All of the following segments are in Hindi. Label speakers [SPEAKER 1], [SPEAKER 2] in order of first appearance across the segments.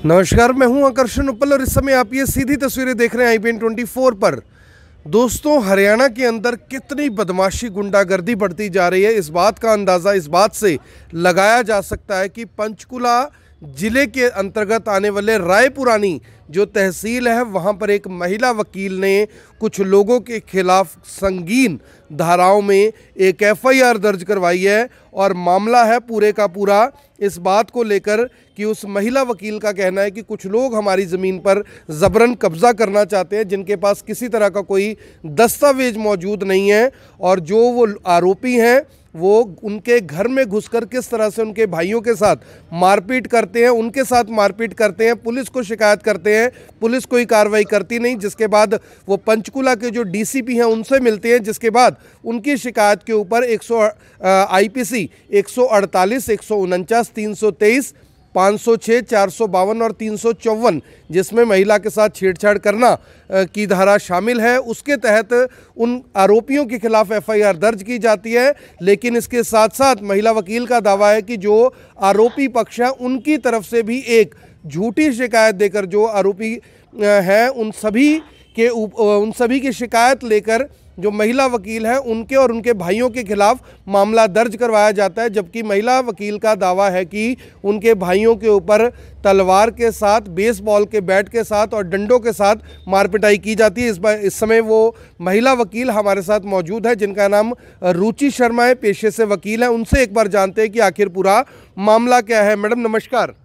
[SPEAKER 1] नमस्कार, मैं हूं आकर्षण उपल और इस समय आप ये सीधी तस्वीरें देख रहे हैं IBN 24 पर। दोस्तों, हरियाणा के अंदर कितनी बदमाशी गुंडागर्दी बढ़ती जा रही है, इस बात का अंदाज़ा इस बात से लगाया जा सकता है कि पंचकुला जिले के अंतर्गत आने वाले रायपुरानी जो तहसील है वहां पर एक महिला वकील ने कुछ लोगों के खिलाफ संगीन धाराओं में एक FIR दर्ज करवाई है और मामला है पूरे का पूरा इस बात को लेकर कि उस महिला वकील का कहना है कि कुछ लोग हमारी ज़मीन पर ज़बरन कब्ज़ा करना चाहते हैं जिनके पास किसी तरह का कोई दस्तावेज मौजूद नहीं है और जो वो आरोपी हैं वो उनके घर में घुसकर किस तरह से उनके भाइयों के साथ मारपीट करते हैं, उनके साथ मारपीट करते हैं, पुलिस को शिकायत करते हैं, पुलिस कोई कार्रवाई करती नहीं, जिसके बाद वो पंचकुला के जो DCP हैं उनसे मिलते हैं, जिसके बाद उनकी शिकायत के ऊपर IPC 148, 149, 323, 506, 452 और 354 जिसमें महिला के साथ छेड़छाड़ करना की धारा शामिल है, उसके तहत उन आरोपियों के खिलाफ FIR दर्ज की जाती है। लेकिन इसके साथ साथ महिला वकील का दावा है कि जो आरोपी पक्ष है उनकी तरफ से भी एक झूठी शिकायत देकर जो आरोपी हैं उन सभी की शिकायत लेकर जो महिला वकील हैं उनके और उनके भाइयों के खिलाफ मामला दर्ज करवाया जाता है, जबकि महिला वकील का दावा है कि उनके भाइयों के ऊपर तलवार के साथ, बेसबॉल के बैट के साथ और डंडों के साथ मारपिटाई की जाती है। इस समय वो महिला वकील हमारे साथ मौजूद है जिनका नाम रुचि शर्मा है, पेशे से वकील हैं। उनसे एक बार जानते हैं कि आखिर पूरा मामला क्या है। मैडम नमस्कार।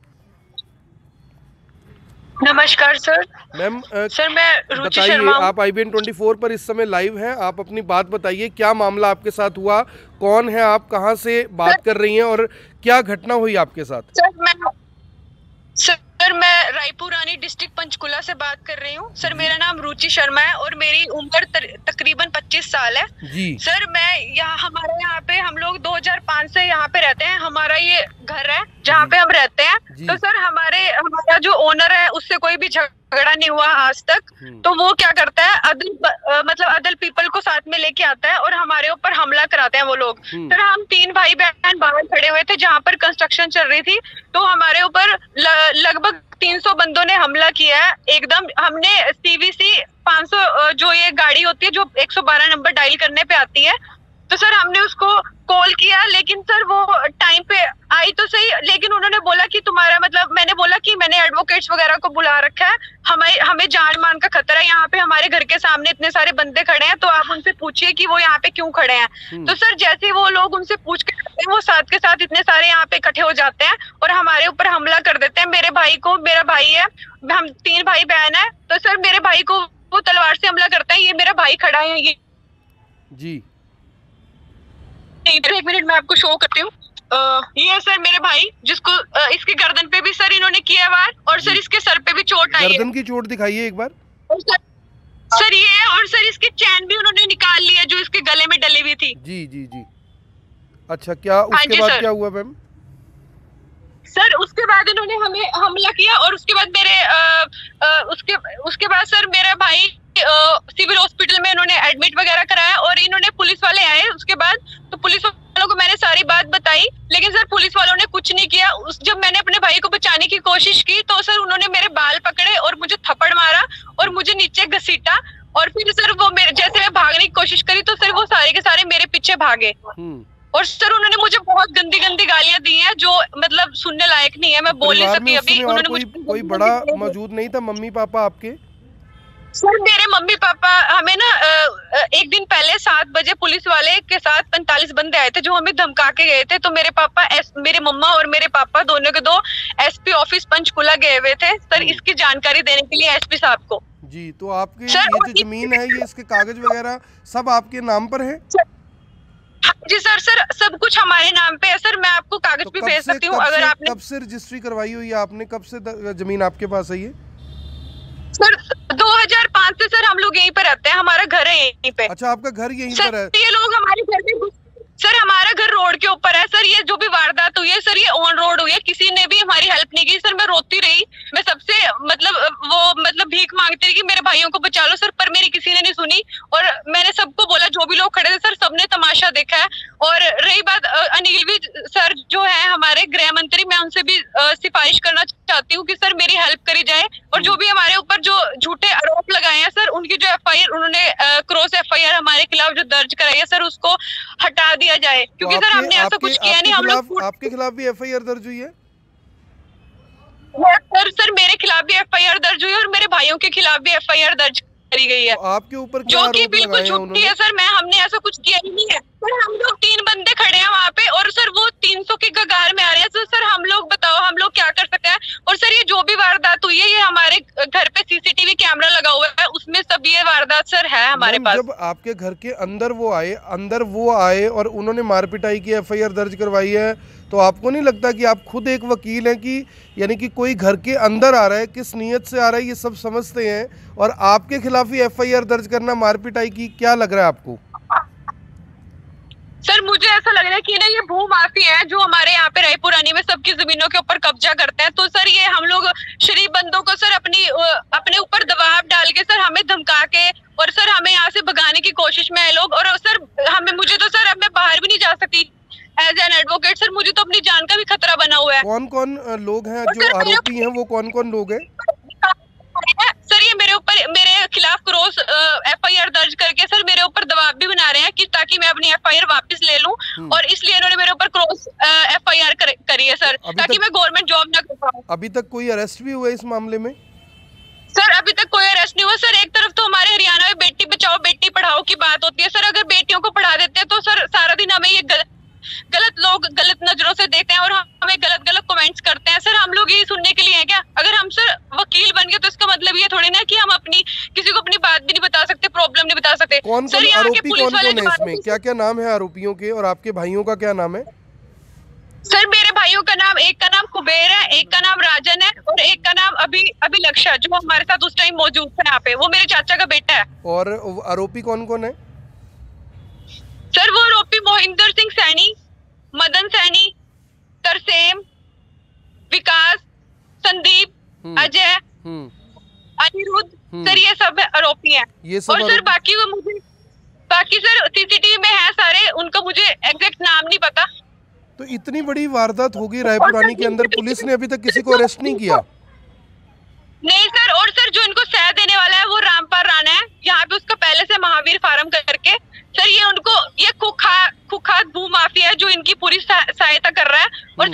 [SPEAKER 2] नमस्कार सर।
[SPEAKER 1] मैम
[SPEAKER 2] सर मैं रुचि शर्मा हूं।
[SPEAKER 1] आप IBN 24 पर इस समय लाइव हैं, आप अपनी बात बताइए, क्या मामला आपके साथ हुआ, कौन है आप, कहां से बात कर रही हैं और क्या घटना हुई आपके साथ?
[SPEAKER 2] सर मैं रायपुरानी डिस्ट्रिक्ट पंचकुला से बात कर रही हूँ। सर मेरा नाम रुचि शर्मा है और मेरी उम्र तकरीबन 25 साल है
[SPEAKER 1] जी।
[SPEAKER 2] सर मैं हमारे यहाँ पे हम लोग 2005 से यहाँ पे रहते हैं। हमारा ये घर है जहाँ पे हम रहते हैं। तो सर हमारा जो ओनर है उससे कोई भी झगड़ा नहीं हुआ आज तक। तो वो क्या करता है, अदल पीपल को साथ में लेके आता है और हमारे ऊपर हमला कराते हैं वो लोग। सर हम 3 भाई बहन बाहर खड़े हुए थे जहाँ पर कंस्ट्रक्शन चल रही थी, तो हमारे ऊपर लगभग 300 बंदों ने हमला किया है। एकदम हमने CVC 500 जो ये गाड़ी होती है जो 112 नंबर डायल करने पे आती है, तो सर हमने उसको कॉल किया, लेकिन सर वो टाइम पे आई तो सही, लेकिन उन्होंने बोला कि तुम्हारा मैंने बोला कि मैंने एडवोकेट्स वगैरह को बुला रखा है, हमें जान मान का खतरा है, यहाँ पे हमारे घर के सामने इतने सारे बंदे खड़े हैं, तो आप उनसे पूछिए कि वो यहाँ पे क्यों खड़े हैं। तो सर जैसे वो लोग उनसे पूछ के वो साथ के साथ इतने सारे यहाँ पे इकट्ठे हो जाते हैं और हमारे ऊपर हमला कर देते हैं। मेरा भाई है, हम 3 भाई बहन है, तो सर मेरे भाई को वो तलवार से हमला करता है। ये मेरा भाई खड़ा है, ये
[SPEAKER 1] जी
[SPEAKER 2] 1 मिनट मैं आपको शो करती हूँ। ये सर मेरे भाई, जिसको इसके गर्दन पे भी सर इन्होंने किया वार और सर इसके सर पे भी चोट आई है।
[SPEAKER 1] गर्दन की चोट दिखाइए एक बार।
[SPEAKER 2] सर ये है और सर इसकी चैन भी उन्होंने निकाल ली है जो इसके गले में डली हुई थी।
[SPEAKER 1] जी जी जी। अच्छा, क्या उसके बाद क्या हुआ मैम?
[SPEAKER 2] सर उसके बाद इन्होंने हमें हमला किया और उसके बाद उसके बाद सर मेरा भाई सिविल हॉस्पिटल में इन्होंने एडमिट वगैरह कराया और इन्होंने पुलिस वाले आए उसके बाद, तो पुलिस वालों को मैंने सारी बात बताई, लेकिन सर पुलिस वालों ने कुछ नहीं किया। जब मैंने अपने भाई को बचाने की कोशिश की तो सर उन्होंने मेरे बाल पकड़े और मुझे थप्पड़ मारा और मुझे नीचे घसीटा और फिर सर वो जैसे मैं भागने की कोशिश करी तो सर वो सारे के सारे मेरे पीछे भागे और सर उन्होंने मुझे बहुत गंदी गालियां दी हैं जो सुनने लायक नहीं है, मैं बोल नहीं सकती अभी। उन्होंने मुझे
[SPEAKER 1] कोई बड़ा मौजूद नहीं था? मम्मी पापा आपके?
[SPEAKER 2] सर मेरे मम्मी पापा हमें ना एक दिन पहले 7 बजे पुलिस वाले के साथ 45 बंदे आए थे जो हमें धमका के गए थे। तो मेरे मम्मा और मेरे पापा दोनों के 2 SP ऑफिस पंचकुला गए हुए थे सर इसकी जानकारी देने के लिए SP साहब को।
[SPEAKER 1] जी, तो आपकी ये जो जमीन है ये इसके कागज वगैरह सब आपके नाम पर है?
[SPEAKER 2] जी सर सब कुछ हमारे नाम पे है सर। मैं आपको कागज भी भेज सकती हूँ अगर आपने।
[SPEAKER 1] कब से रजिस्ट्री करवाई हुई है आपने? कब से जमीन आपके पास है ये?
[SPEAKER 2] सर 2005 से सर हम लोग यहीं पे रहते हैं, हमारा घर है यहीं पे।
[SPEAKER 1] अच्छा, आपका घर यहीं पर है?
[SPEAKER 2] ये लोग हमारे घर में सर, हमारा घर रोड के ऊपर है सर। ये जो भी वारदात हुई है सर ये ऑन रोड हुई है, किसी ने भी हमारी हेल्प नहीं की सर। मैं रोती रही, मैं सबसे भीख मांगती रही कि मेरे भाइयों को बचा लो सर, पर मेरी किसी ने नहीं सुनी। और मैंने सबको बोला, जो भी लोग खड़े थे सर, सबने तमाशा देखा है। और रही बात अनिल विज सर जो है हमारे गृह मंत्री, मैं उनसे भी सिफारिश करना चाहती हूँ कि सर मेरी हेल्प करी जाए, और जो भी हमारे ऊपर जो झूठे आरोप लगाए हैं सर, उनकी जो FIR उन्होंने क्रॉस FIR हमारे खिलाफ जो दर्ज कराई है सर, उसको हटा दिया जाए, क्योंकि सर हमने ऐसा कुछ किया नहीं। हम लोग
[SPEAKER 1] आपके खिलाफ भी FIR दर्ज हुई है?
[SPEAKER 2] सर मेरे खिलाफ भी FIR दर्ज हुई है और मेरे भाइयों के खिलाफ भी FIR दर्ज करी गई है।
[SPEAKER 1] तो आपके ऊपर
[SPEAKER 2] जो कि बिल्कुल झूठी है सर, हमने ऐसा कुछ किया ही नहीं है सर। हम लोग 3 बंदे खड़े हैं वहाँ पे, और सर वो 300 की कगार में आ रहे हैं। तो सर हम लोग बताओ, हम लोग क्या कर सकते हैं? और सर ये जो भी वारदात हुई है, ये हमारे घर पे CCTV कैमरा लगा हुआ है, उसमें सब ये वारदात सर है हमारे पास।
[SPEAKER 1] जब आपके घर के अंदर वो आए और उन्होंने मार पिटाई की, FIR दर्ज करवाई है, तो आपको नहीं लगता कि आप खुद एक वकील हैं कि यानी कि कोई घर के अंदर आ रहा है, किस नीयत से आ रहा है, ये सब समझते हैं, और आपके खिलाफ ही FIR दर्ज करना मार पिटाई की, क्या लग रहा है आपको?
[SPEAKER 2] सर मुझे ऐसा लग रहा है कि ना ये भू माफिया है जो हमारे यहाँ पे रायपुरानी में सबकी जमीनों के ऊपर कब्जा करते हैं। तो सर ये हम लोग शरीफ बंदों को सर अपने ऊपर दबाव डाल के सर हमें धमका के, और सर हमें यहाँ से भगाने की कोशिश में है लोग। और सर मुझे तो सर अब मैं बाहर भी नहीं जा सकती एज एन एडवोकेट सर, मुझे तो अपनी जान का भी खतरा बना हुआ है।
[SPEAKER 1] कौन कौन लोग हैं जो आरोपी हैं, वो कौन कौन लोग हैं?
[SPEAKER 2] सर ये मेरे खिलाफ क्रॉस FIR दर्ज करके सर मेरे ऊपर दबाव भी बना रहे हैं कि ताकि मैं अपनी FIR वापस ले लूं, और इसलिए इन्होंने मेरे ऊपर क्रॉस FIR करी है सर, ताकि मैं गवर्नमेंट जॉब ना कर पाऊं।
[SPEAKER 1] अभी तक कोई अरेस्ट भी हुआ इस मामले में?
[SPEAKER 2] सर अभी तक कोई अरेस्ट नहीं हुआ सर। एक तरफ तो हमारे हरियाणा में बेटी बचाओ बेटी पढ़ाओ की बात होती है सर, अगर बेटियों को पढ़ा देते हैं तो सर सारा दिन हमें ये गलत लोग गलत नजरों से देखते हैं और हमें गलत कमेंट्स करते हैं। सर हम लोग ये सुनने के लिए हैं क्या? अगर हम सर वकील बन गए तो इसका मतलब ये थोड़ी ना कि हम किसी को अपनी बात भी नहीं बता सकते, प्रॉब्लम नहीं बता सकते।
[SPEAKER 1] कौन कौन आरोपी कौन कौन है इसमें? क्या क्या नाम है आरोपियों के, और आपके भाइयों का क्या नाम है?
[SPEAKER 2] सर मेरे भाइयों का नाम, एक का नाम कुबेर है, एक का नाम राजन है, और एक का नाम अभिलक्षा, जो हमारे साथ उस टाइम मौजूद था यहाँ पे, वो मेरे चाचा का बेटा है।
[SPEAKER 1] और आरोपी कौन कौन है?
[SPEAKER 2] सर वो आरोपी मोहिंदर सिंह सैनी, मदन सैनी, तरसेम, विकास, संदीप, अजय, अनिरुद्ध, सर ये सब आरोपी हैं। और सर बाकी सर CCTV में है सारे, उनका मुझे एग्जैक्ट नाम नहीं पता।
[SPEAKER 1] तो इतनी बड़ी वारदात होगी रायपुरानी के अंदर, पुलिस ने अभी तक किसी को अरेस्ट नहीं किया?
[SPEAKER 2] नहीं सर। और सर जो इनको सह देने वाला है वो रामपाल राणा है, यहाँ पे उसका पहले से महावीर फार्म करके। सर ये कुख्यात भू माफिया है जो इनकी पूरी सहायता कर रहा है। और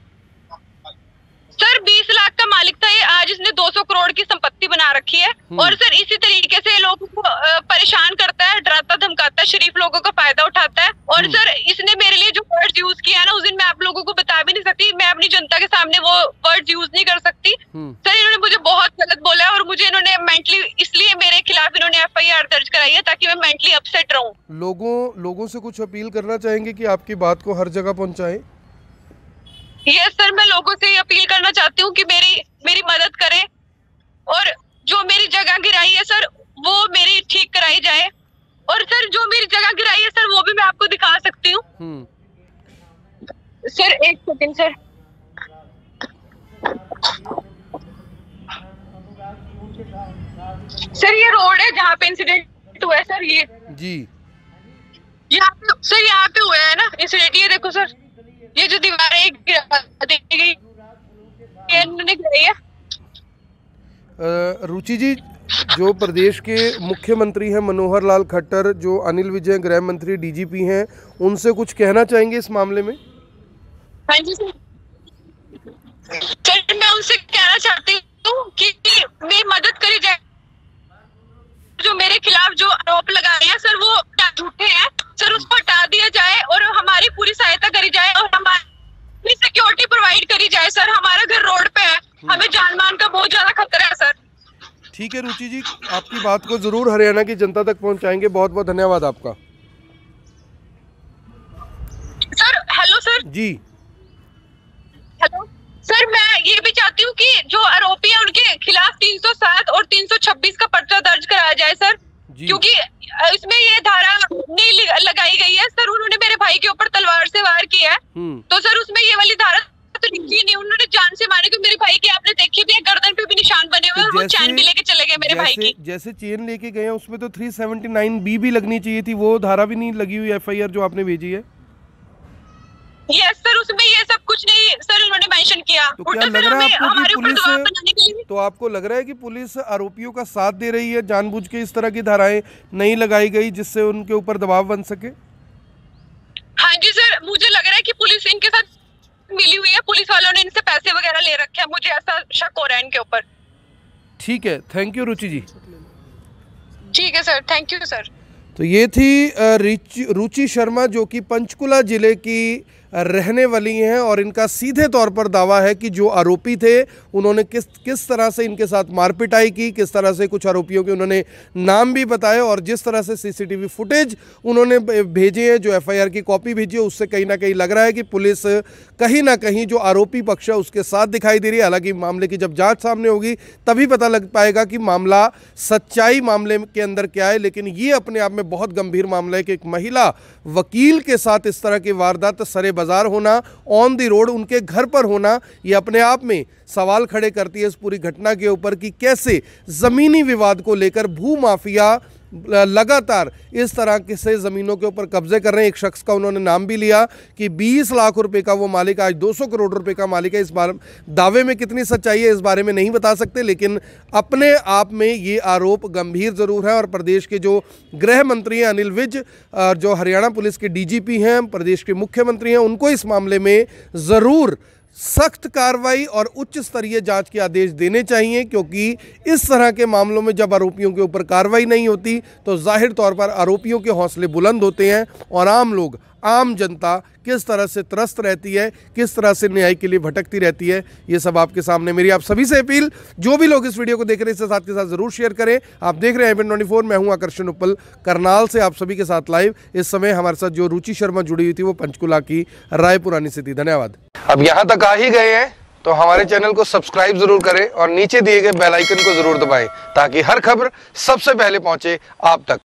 [SPEAKER 2] सर 20 लाख का मालिक था ये, आज इसने 200 करोड़ की संपत्ति बना रखी है। और सर इसी तरीके से लोगों को परेशान करता है, डराता धमकाता है, शरीफ लोगों का फायदा उठाता है। और सर इसने मेरे लिए जो वर्ड्स यूज किया है ना, उस दिन मैं आप लोगों को बता भी नहीं सकती, मैं अपनी जनता के सामने वो वर्ड्स यूज नहीं कर सकती। सर इन्होंने मुझे बहुत गलत बोला है, और मुझे इन्होंने मेंटली, इसलिए मेरे खिलाफ इन्होंने FIR दर्ज कराई है ताकि मैं मेंटली अपसेट रहूं।
[SPEAKER 1] लोगों से कुछ अपील करना चाहेंगे कि आपकी बात को हर जगह पहुंचाएं?
[SPEAKER 2] यस सर, मैं लोगों से अपील करना चाहती हूँ कि मेरी मदद करें, और जो मेरी जगह गिराई है सर वो मेरी ठीक कराई जाए। और सर जो मेरी जगह गिराई है सर वो भी मैं आपको दिखा सकती हूँ। सर एक सेकंड सर। सर ये रोड है जहाँ पे इंसिडेंट हुआ है सर, ये
[SPEAKER 1] जी
[SPEAKER 2] यहाँ पे हुआ है ना इंसिडेंट। ये देखो सर, ये जो दीवार है गिराई है।
[SPEAKER 1] रुचि जी, जो प्रदेश के मुख्यमंत्री हैं मनोहर लाल खट्टर, जो अनिल विजय गृह मंत्री DGP हैं, उनसे कुछ कहना चाहेंगे इस मामले में?
[SPEAKER 2] हाँ जी सर, मैं उनसे कहना चाहती हूँ कि मेरी मदद करी जाए। जो मेरे खिलाफ जो आरोप लगा रहे हैं सर वो झूठे हैं सर, उसको हटा दिया जाए और हमारी पूरी सहायता करी जाए और हमारी सिक्योरिटी प्रोवाइड करी जाए। सर हमारा घर रोड पे है, हमें जान मान का बहुत ज्यादा खतरा है सर।
[SPEAKER 1] ठीक है रुचि जी, आपकी बात को जरूर हरियाणा की जनता तक पहुंचाएंगे। बहुत बहुत धन्यवाद आपका।
[SPEAKER 2] Sir hello sir.
[SPEAKER 1] जी
[SPEAKER 2] हेलो सर, मैं ये भी चाहती हूँ कि जो आरोपी है उनके खिलाफ 307 और 326 का पर्चा दर्ज कराया जाए सर, क्योंकि इसमें ये धारा नहीं लगाई गई है सर। उन्होंने मेरे भाई के ऊपर तलवार से वार किया है, तो सर उसमें ये वाली धारा तो लिखी नहीं, उन्होंने जान से मारे। क्योंकि मेरे भाई की आपने देखी भी है, गर्दन पे भी निशान बने हुए हैं, वो वो चैन भी लेके चले गए मेरे भाई की।
[SPEAKER 1] जैसे चेन लेके गए हैं उसमें तो 379B भी लगनी चाहिए थी, वो धारा भी नहीं लगी हुई FIR जो आपने भेजी है।
[SPEAKER 2] यस सर, उसमें ये सब कुछ नहीं सर उन्होंने मेंशन किया।
[SPEAKER 1] तो क्या लग रहा है आपको कि पुलिस, तो आपको लग रहा है कि पुलिस आरोपियों का साथ दे रही है, जानबूझ के इस तरह की धाराएं नहीं लगाई गई जिससे उनके ऊपर दबाव बन सके?
[SPEAKER 2] हाँ जी सर, मुझे लग रहा है कि पुलिस इनके साथ मिली हुई है, पुलिस वालों ने इनसे पैसे वगैरह ले रखे हैं, मुझे ऐसा शक हो रहा है इनके ऊपर।
[SPEAKER 1] ठीक है, थैंक यू रुचि जी।
[SPEAKER 2] ठीक है सर, थैंक यू सर।
[SPEAKER 1] तो ये थी रुचि शर्मा जो कि पंचकुला जिले की रहने वाली हैं और इनका सीधे तौर पर दावा है कि जो आरोपी थे उन्होंने किस तरह से इनके साथ मारपिटाई की, किस तरह से कुछ आरोपियों के उन्होंने नाम भी बताए और जिस तरह से CCTV फुटेज उन्होंने भेजे हैं, जो FIR की कॉपी भेजी है, उससे कहीं ना कहीं लग रहा है कि पुलिस कहीं ना कहीं जो आरोपी पक्ष है उसके साथ दिखाई दे रही है। हालांकि मामले की जब जाँच सामने होगी तभी पता लग पाएगा कि मामला सच्चाई मामले के अंदर क्या है। लेकिन ये अपने आप में बहुत गंभीर मामला है कि एक महिला वकील के साथ इस तरह की वारदात सरे बाजार होना, ऑन द रोड उनके घर पर होना, ये अपने आप में सवाल खड़े करती है इस पूरी घटना के ऊपर कि कैसे जमीनी विवाद को लेकर भू माफिया लगातार इस तरह से ज़मीनों के ऊपर कब्जे कर रहे हैं। एक शख्स का उन्होंने नाम भी लिया कि 20 लाख रुपए का वो मालिक आज 200 करोड़ रुपए का मालिक है। इस बार दावे में कितनी सच्चाई है इस बारे में नहीं बता सकते, लेकिन अपने आप में ये आरोप गंभीर ज़रूर है। और प्रदेश के जो गृह मंत्री हैं अनिल विज, जो हरियाणा पुलिस के DGP हैं, प्रदेश के मुख्यमंत्री हैं, उनको इस मामले में ज़रूर सख्त कार्रवाई और उच्च स्तरीय जांच के आदेश देने चाहिए, क्योंकि इस तरह के मामलों में जब आरोपियों के ऊपर कार्रवाई नहीं होती तो जाहिर तौर पर आरोपियों के हौसले बुलंद होते हैं और आम लोग, आम जनता किस तरह से त्रस्त रहती है, किस तरह से न्याय के लिए भटकती रहती है, ये सब आपके सामने। मेरी आप सभी से अपील, जो भी लोग इस वीडियो को देख रहे हैं इससे साथ के साथ जरूर शेयर करें। आप देख रहे हैं IBN 24, मैं हूं आकर्षण उपल करनाल से आप सभी के साथ लाइव। इस समय हमारे साथ जो रुचि शर्मा जुड़ी हुई थी वो पंचकुला की रायपुरानी से थी। धन्यवाद। अब यहाँ तक आ ही गए हैं तो हमारे चैनल को सब्सक्राइब जरूर करें और नीचे दिए गए बेल आइकन को जरूर दबाएं ताकि हर खबर सबसे पहले पहुंचे आप तक।